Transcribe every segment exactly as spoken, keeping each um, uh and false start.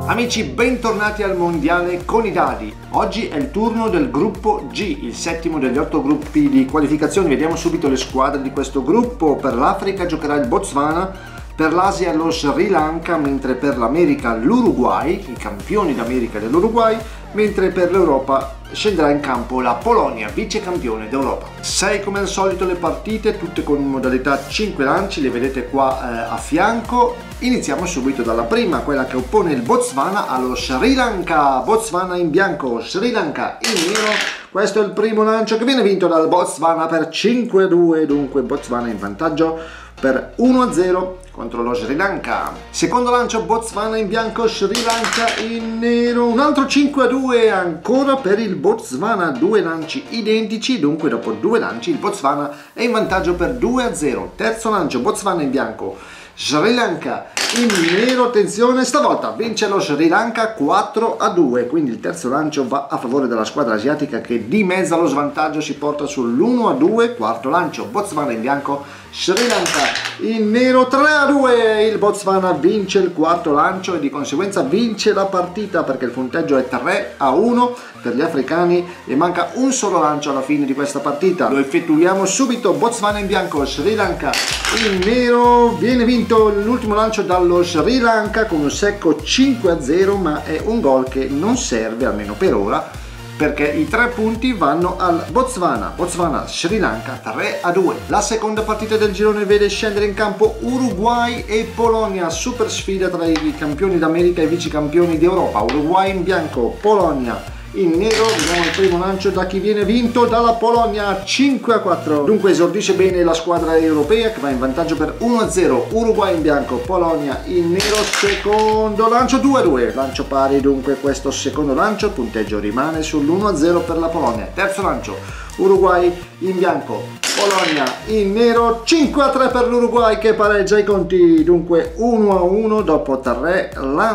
Amici, bentornati al Mondiale con i dadi. Oggi è il turno del gruppo G, il settimo degli otto gruppi di qualificazione. Vediamo subito le squadre di questo gruppo. Per l'Africa giocherà il Botswana, per l'Asia lo Sri Lanka, mentre per l'America l'Uruguay, i campioni d'America dell'Uruguay, mentre per l'Europa scenderà in campo la Polonia, vice campione d'Europa. sei come al solito le partite, tutte con modalità cinque lanci, le vedete qua eh, a fianco. Iniziamo subito dalla prima, quella che oppone il Botswana allo Sri Lanka. Botswana in bianco, Sri Lanka in nero. Questo è il primo lancio che viene vinto dal Botswana per cinque a due, dunque Botswana in vantaggio per uno a zero contro lo Sri Lanka. Secondo lancio Botswana in bianco, Sri Lanka in nero, un altro cinque a due ancora per il Botswana, due lanci identici, dunque dopo due lanci il Botswana è in vantaggio per due a zero. Terzo lancio Botswana in bianco, Sri Lanka in nero, attenzione, stavolta vince lo Sri Lanka quattro a due, quindi il terzo lancio va a favore della squadra asiatica che dimezza lo svantaggio, si porta sull'uno a due. Quarto lancio Botswana in bianco, Sri Lanka in nero, tre a due, il Botswana vince il quarto lancio e di conseguenza vince la partita perché il punteggio è tre a uno per gli africani e manca un solo lancio alla fine di questa partita. Lo effettuiamo subito. Botswana in bianco, Sri Lanka in nero, viene vinto l'ultimo lancio dallo Sri Lanka con un secco cinque a zero, ma è un gol che non serve, almeno per ora, perché i tre punti vanno al Botswana. Botswana Sri Lanka tre a due. La seconda partita del girone vede scendere in campo Uruguay e Polonia, super sfida tra i campioni d'America e i vice campioni d'Europa. Uruguay in bianco, Polonia in nero. Vediamo il primo lancio da chi viene vinto dalla Polonia, cinque a quattro. Dunque esordisce bene la squadra europea che va in vantaggio per uno a zero. Uruguay in bianco, Polonia in nero. Secondo lancio due a due, lancio pari, dunque questo secondo lancio, il punteggio rimane sull'uno a zero per la Polonia. Terzo lancio Uruguay in bianco, Polonia in nero, cinque a tre per l'Uruguay che pareggia i conti, dunque uno a uno dopo tre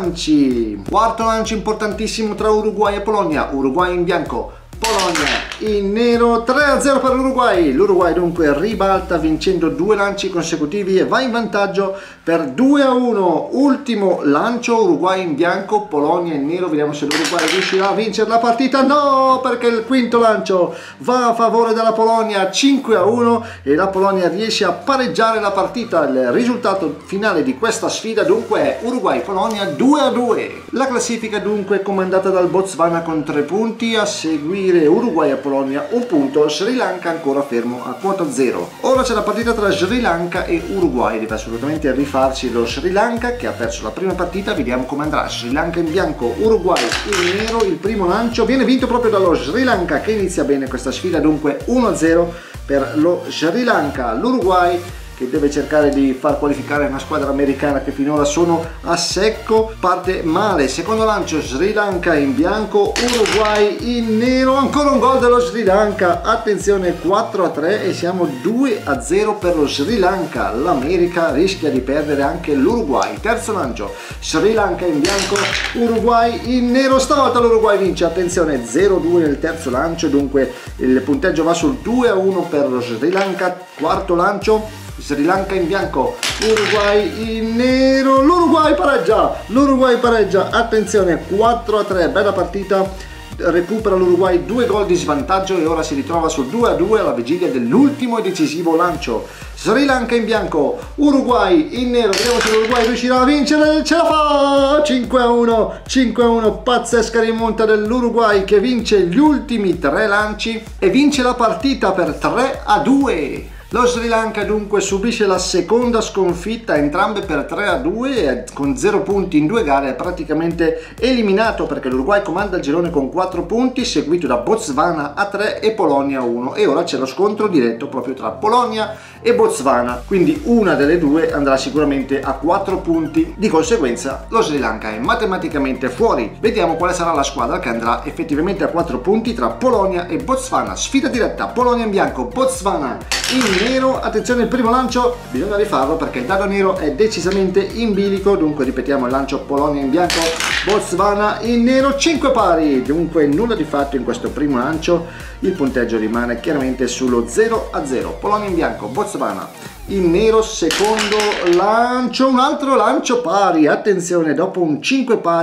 lanci. Quarto lancio importantissimo tra Uruguay e Polonia. Uruguay in bianco, Polonia in nero, tre a zero per l'Uruguay. L'Uruguay dunque ribalta vincendo due lanci consecutivi e va in vantaggio per due a uno. Ultimo lancio Uruguay in bianco, Polonia in nero. Vediamo se l'Uruguay riuscirà a vincere la partita. No, perché il quinto lancio va a favore della Polonia, cinque a uno, e la Polonia riesce a pareggiare la partita. Il risultato finale di questa sfida dunque è Uruguay-Polonia due a due. La classifica dunque è comandata dal Botswana con tre punti, a seguire Uruguay e Polonia un punto, Sri Lanka ancora fermo a quota zero. Ora c'è la partita tra Sri Lanka e Uruguay, deve assolutamente rifarsi lo Sri Lanka che ha perso la prima partita. Vediamo come andrà. Sri Lanka in bianco, Uruguay in nero. Il primo lancio viene vinto proprio dallo Sri Lanka che inizia bene questa sfida, dunque uno a zero per lo Sri Lanka. L'Uruguay che deve cercare di far qualificare una squadra americana che finora sono a secco, parte male. Secondo lancio Sri Lanka in bianco, Uruguay in nero, ancora un gol dello Sri Lanka, attenzione, quattro a tre e siamo due a zero per lo Sri Lanka. L'America rischia di perdere anche l'Uruguay. Terzo lancio Sri Lanka in bianco, Uruguay in nero, stavolta l'Uruguay vince, attenzione, zero a due nel terzo lancio, dunque il punteggio va sul due a uno per lo Sri Lanka. Quarto lancio Sri Lanka in bianco, Uruguay in nero, l'Uruguay pareggia, l'Uruguay pareggia, attenzione, quattro a tre, bella partita, recupera l'Uruguay due gol di svantaggio e ora si ritrova sul due a due alla vigilia dell'ultimo e decisivo lancio. Sri Lanka in bianco, Uruguay in nero, vediamo se l'Uruguay riuscirà a vincere, ce la fa, cinque a uno, cinque a uno, pazzesca rimonta dell'Uruguay che vince gli ultimi tre lanci e vince la partita per tre a due. Lo Sri Lanka dunque subisce la seconda sconfitta, entrambe per tre a due, e con zero punti in due gare è praticamente eliminato perché l'Uruguay comanda il girone con quattro punti, seguito da Botswana a tre e Polonia a uno, e ora c'è lo scontro diretto proprio tra Polonia e Botswana, quindi una delle due andrà sicuramente a quattro punti, di conseguenza lo Sri Lanka è matematicamente fuori. Vediamo quale sarà la squadra che andrà effettivamente a quattro punti tra Polonia e Botswana. Sfida diretta, Polonia in bianco, Botswana in nero, attenzione il primo lancio, bisogna rifarlo perché il dado nero è decisamente in bilico, dunque ripetiamo il lancio Polonia in bianco, Botswana in nero, cinque pari, dunque nulla di fatto in questo primo lancio, il punteggio rimane chiaramente sullo zero a zero, Polonia in bianco, Botswana in nero, secondo lancio, un altro lancio pari, attenzione, dopo un cinque pari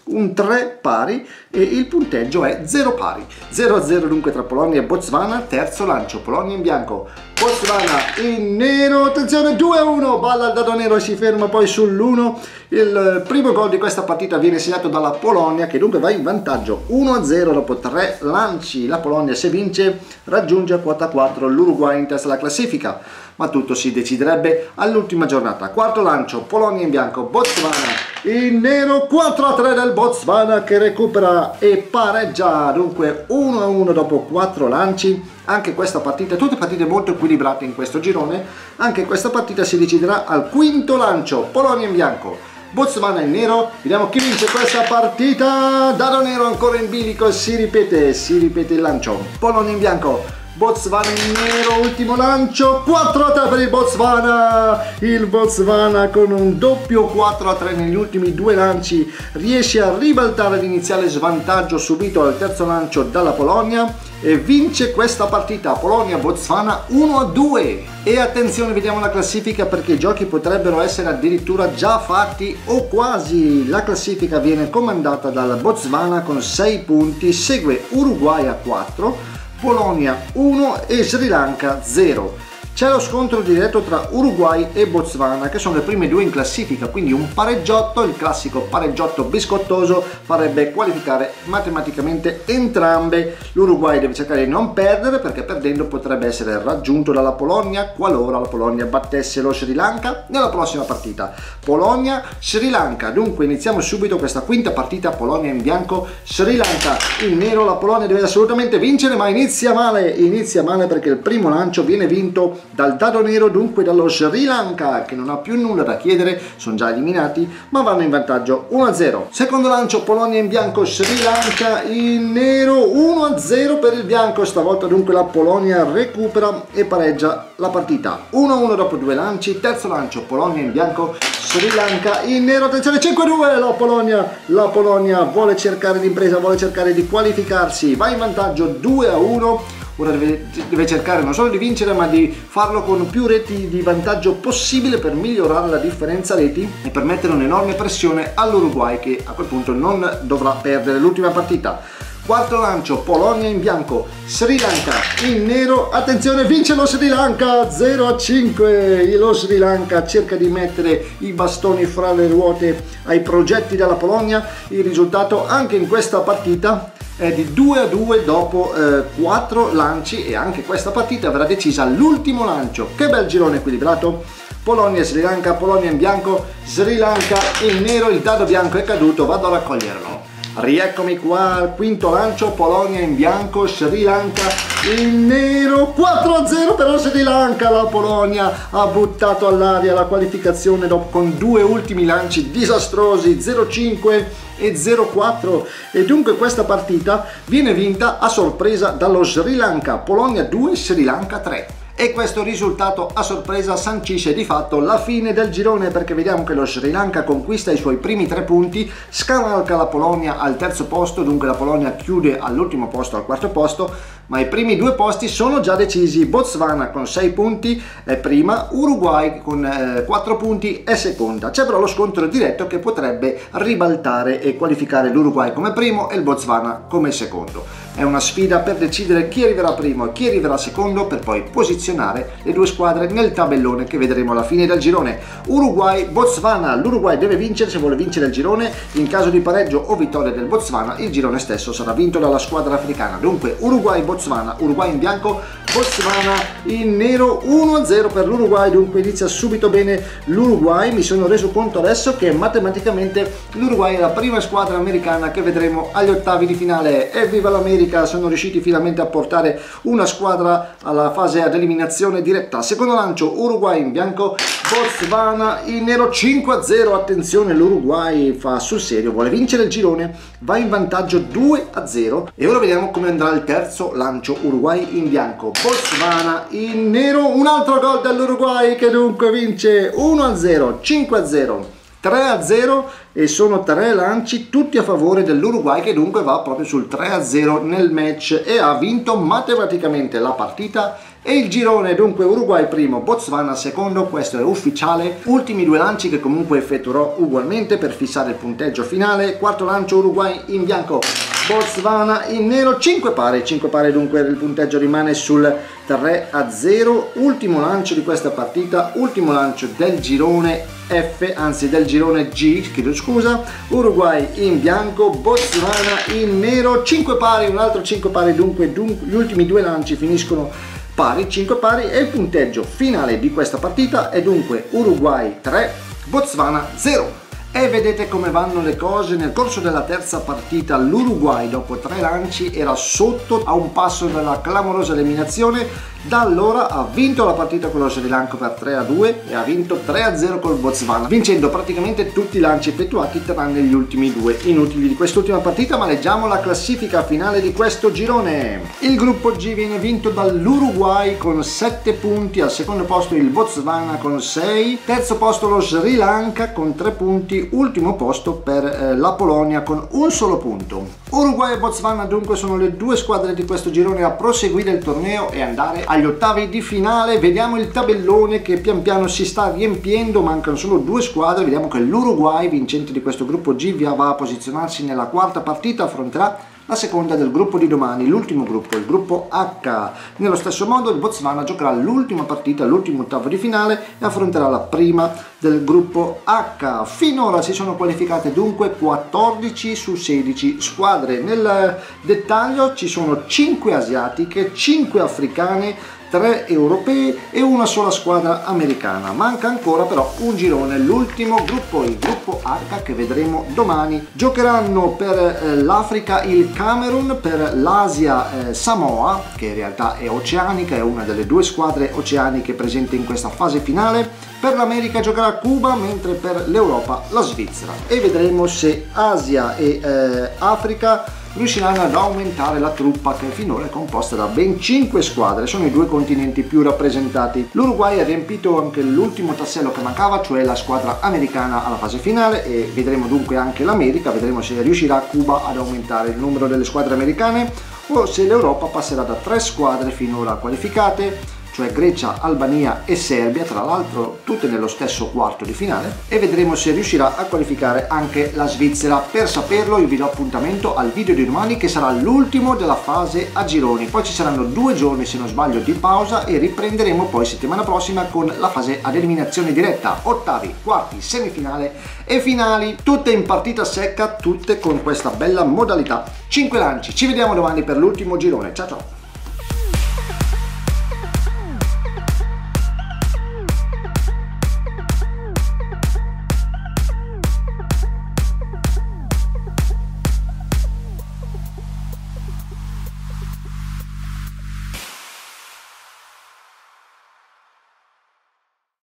un tre pari e il punteggio è zero pari. zero a zero dunque tra Polonia e Botswana. Terzo lancio, Polonia in bianco, Botswana in nero, attenzione, due a uno, balla il dado nero e si ferma poi sull'uno. Il primo gol di questa partita viene segnato dalla Polonia, che dunque va in vantaggio uno a zero dopo tre lanci. La Polonia, se vince, raggiunge a quota quattro l'Uruguay in testa alla classifica, ma tutto si deciderebbe all'ultima giornata. Quarto lancio, Polonia in bianco, Botswana in nero, quattro a tre del Botswana che recupera e pareggia, dunque uno a uno dopo quattro lanci. Anche questa partita, tutte partite molto equilibrate in questo girone, anche questa partita si deciderà al quinto lancio, Polonia in bianco, Botswana in nero. Vediamo chi vince questa partita. Dado nero ancora in bilico, si ripete, si ripete il lancio, Polonia in bianco, Botswana in nero, ultimo lancio, quattro a tre per il Botswana. Il Botswana con un doppio quattro a tre negli ultimi due lanci riesce a ribaltare l'iniziale svantaggio subito al terzo lancio dalla Polonia e vince questa partita. Polonia-Botswana uno a due. E attenzione, vediamo la classifica perché i giochi potrebbero essere addirittura già fatti o quasi. La classifica viene comandata dal Botswana con sei punti, segue Uruguay a quattro, Polonia uno e Sri Lanka zero. C'è lo scontro diretto tra Uruguay e Botswana, che sono le prime due in classifica, quindi un pareggiotto, il classico pareggiotto biscottoso, farebbe qualificare matematicamente entrambe. L'Uruguay deve cercare di non perdere, perché perdendo potrebbe essere raggiunto dalla Polonia qualora la Polonia battesse lo Sri Lanka nella prossima partita. Polonia-Sri Lanka, dunque iniziamo subito questa quinta partita. Polonia in bianco, Sri Lanka in nero. La Polonia deve assolutamente vincere, ma inizia male, inizia male perché il primo lancio viene vinto dal dado nero, dunque dallo Sri Lanka, che non ha più nulla da chiedere, sono già eliminati, ma vanno in vantaggio uno a zero. Secondo lancio, Polonia in bianco, Sri Lanka in nero, uno a zero per il bianco. Stavolta dunque la Polonia recupera e pareggia la partita uno a uno dopo due lanci. Terzo lancio, Polonia in bianco, Sri Lanka in nero, attenzione, cinque a due. La Polonia, la Polonia vuole cercare l'impresa, vuole cercare di qualificarsi, va in vantaggio due a uno. Ora deve, deve cercare non solo di vincere, ma di farlo con più reti di vantaggio possibile per migliorare la differenza reti e per mettere un'enorme pressione all'Uruguay, che a quel punto non dovrà perdere l'ultima partita. Quarto lancio, Polonia in bianco, Sri Lanka in nero, attenzione, vince lo Sri Lanka zero a cinque. Lo Sri Lanka cerca di mettere i bastoni fra le ruote ai progetti della Polonia. Il risultato anche in questa partita è di due a due dopo eh, quattro lanci, e anche questa partita verrà decisa all'ultimo lancio. Che bel girone equilibrato. Polonia e Sri Lanka, Polonia in bianco, Sri Lanka in nero. Il dado bianco è caduto, vado a raccoglierlo. Rieccomi qua al quinto lancio, Polonia in bianco, Sri Lanka in nero, quattro a zero per lo Sri Lanka. La Polonia ha buttato all'aria la qualificazione dopo, con due ultimi lanci disastrosi, zero a cinque e zero a quattro, e dunque questa partita viene vinta a sorpresa dallo Sri Lanka. Polonia due, Sri Lanka tre. E questo risultato a sorpresa sancisce di fatto la fine del girone, perché vediamo che lo Sri Lanka conquista i suoi primi tre punti, scavalca la Polonia al terzo posto, dunque la Polonia chiude all'ultimo posto, al quarto posto, ma i primi due posti sono già decisi. Botswana con sei punti è prima, Uruguay con eh, quattro punti è seconda. C'è però lo scontro diretto che potrebbe ribaltare e qualificare l'Uruguay come primo e il Botswana come secondo. È una sfida per decidere chi arriverà primo e chi arriverà secondo, per poi posizionare le due squadre nel tabellone che vedremo alla fine del girone. Uruguay-Botswana, l'Uruguay deve vincere se vuole vincere il girone. In caso di pareggio o vittoria del Botswana, il girone stesso sarà vinto dalla squadra africana. Dunque Uruguay-Botswana, Uruguay in bianco, Botswana in nero, uno a zero per l'Uruguay. Dunque inizia subito bene l'Uruguay. Mi sono reso conto adesso che matematicamente l'Uruguay è la prima squadra americana che vedremo agli ottavi di finale. Evviva l'America! Sono riusciti finalmente a portare una squadra alla fase ad eliminazione diretta. Secondo lancio, Uruguay in bianco, Botswana in nero, cinque a zero. Attenzione, l'Uruguay fa sul serio, vuole vincere il girone, va in vantaggio due a zero. E ora vediamo come andrà il terzo lancio. Uruguay in bianco, Botswana in nero, un altro gol dell'Uruguay che dunque vince uno a zero, cinque a zero, tre a zero, e sono tre lanci tutti a favore dell'Uruguay, che dunque va proprio sul tre a zero nel match e ha vinto matematicamente la partita E il girone dunque Uruguay primo, Botswana secondo, questo è ufficiale. Ultimi due lanci che comunque effettuerò ugualmente per fissare il punteggio finale. Quarto lancio Uruguay in bianco, Botswana in nero, cinque pari, cinque pari dunque il punteggio rimane sul tre a zero. Ultimo lancio di questa partita, ultimo lancio del girone F, anzi del girone G, chiedo scusa, Uruguay in bianco, Botswana in nero, cinque pari, un altro cinque pari dunque, dunque gli ultimi due lanci finiscono pari, cinque pari e il punteggio finale di questa partita è dunque Uruguay tre, Botswana zero. E vedete come vanno le cose. Nel corso della terza partita l'Uruguay dopo tre lanci era sotto a un passo dalla clamorosa eliminazione. Da allora ha vinto la partita con lo Sri Lanka per tre a due e ha vinto tre a zero col Botswana, vincendo praticamente tutti i lanci effettuati tranne gli ultimi due inutili di quest'ultima partita. Ma leggiamo la classifica finale di questo girone. Il gruppo G viene vinto dall'Uruguay con sette punti, al secondo posto il Botswana con sei, terzo posto lo Sri Lanka con tre punti, ultimo posto per eh, la Polonia con un solo punto. Uruguay e Botswana dunque sono le due squadre di questo girone a proseguire il torneo e andare agli ottavi di finale. Vediamo il tabellone che pian piano si sta riempiendo, mancano solo due squadre. Vediamo che l'Uruguay, vincente di questo gruppo G, va a posizionarsi nella quarta partita, affronterà la seconda del gruppo di domani, l'ultimo gruppo, il gruppo H. Nello stesso modo il Botswana giocherà l'ultima partita, l'ultimo ottavo di finale e affronterà la prima del gruppo H. Finora si sono qualificate dunque quattordici su sedici squadre. Nel dettaglio ci sono cinque asiatiche, cinque africane, tre europee e una sola squadra americana. Manca ancora però un girone, l'ultimo gruppo, il gruppo H, che vedremo domani. Giocheranno per eh, l'Africa il Camerun, per l'Asia eh, Samoa, che in realtà è oceanica, è una delle due squadre oceaniche presenti in questa fase finale. Per l'America giocherà Cuba, mentre per l'Europa la Svizzera. E vedremo se Asia e eh, Africa riusciranno ad aumentare la truppa, che finora è composta da ben cinque squadre, sono i due continenti più rappresentati. L'Uruguay ha riempito anche l'ultimo tassello che mancava, cioè la squadra americana alla fase finale, e vedremo dunque anche l'America, vedremo se riuscirà Cuba ad aumentare il numero delle squadre americane o se l'Europa passerà da tre squadre finora qualificate, cioè Grecia, Albania e Serbia, tra l'altro tutte nello stesso quarto di finale, e vedremo se riuscirà a qualificare anche la Svizzera. Per saperlo io vi do appuntamento al video di domani, che sarà l'ultimo della fase a gironi, poi ci saranno due giorni se non sbaglio di pausa e riprenderemo poi settimana prossima con la fase ad eliminazione diretta, ottavi, quarti, semifinale e finali, tutte in partita secca, tutte con questa bella modalità cinque lanci. Ci vediamo domani per l'ultimo girone, ciao ciao!